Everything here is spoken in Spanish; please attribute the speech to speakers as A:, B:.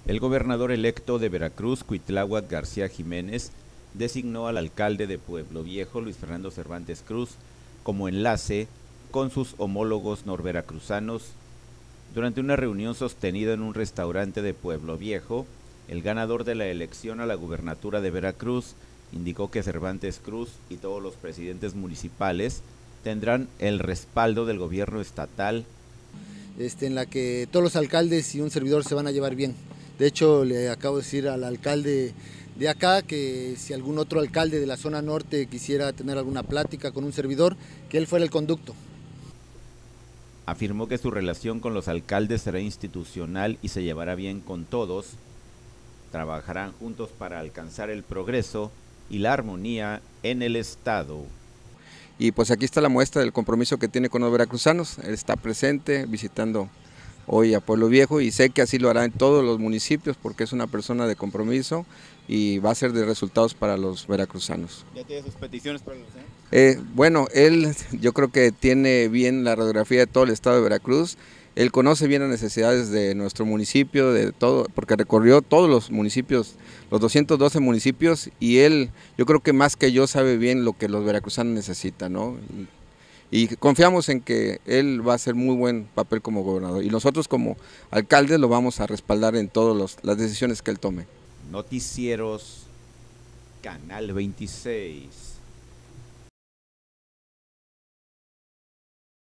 A: El gobernador electo de Veracruz, Cuitláhuac García Jiménez, designó al alcalde de Pueblo Viejo, Luis Fernando Cervantes Cruz, como enlace con sus homólogos norveracruzanos. Durante una reunión sostenida en un restaurante de Pueblo Viejo, el ganador de la elección a la gubernatura de Veracruz indicó que Cervantes Cruz y todos los presidentes municipales tendrán el respaldo del gobierno estatal.
B: En la que todos los alcaldes y un servidor se van a llevar bien. De hecho, le acabo de decir al alcalde de acá que si algún otro alcalde de la zona norte quisiera tener alguna plática con un servidor, que él fuera el conducto.
A: Afirmó que su relación con los alcaldes será institucional y se llevará bien con todos. Trabajarán juntos para alcanzar el progreso y la armonía en el estado.
C: Y pues aquí está la muestra del compromiso que tiene con los veracruzanos. Él está presente visitando hoy a Pueblo Viejo y sé que así lo hará en todos los municipios porque es una persona de compromiso y va a ser de resultados para los veracruzanos.
A: ¿Ya tiene sus peticiones para los años?
C: Bueno, él yo creo que tiene bien la radiografía de todo el estado de Veracruz. Él conoce bien las necesidades de nuestro municipio, de todo, porque recorrió todos los municipios, los 212 municipios, y él, yo creo que más que yo, sabe bien lo que los veracruzanos necesitan, ¿no? Y confiamos en que él va a hacer muy buen papel como gobernador, y nosotros como alcaldes lo vamos a respaldar en todas las decisiones que él tome.
A: Noticieros, Canal 26.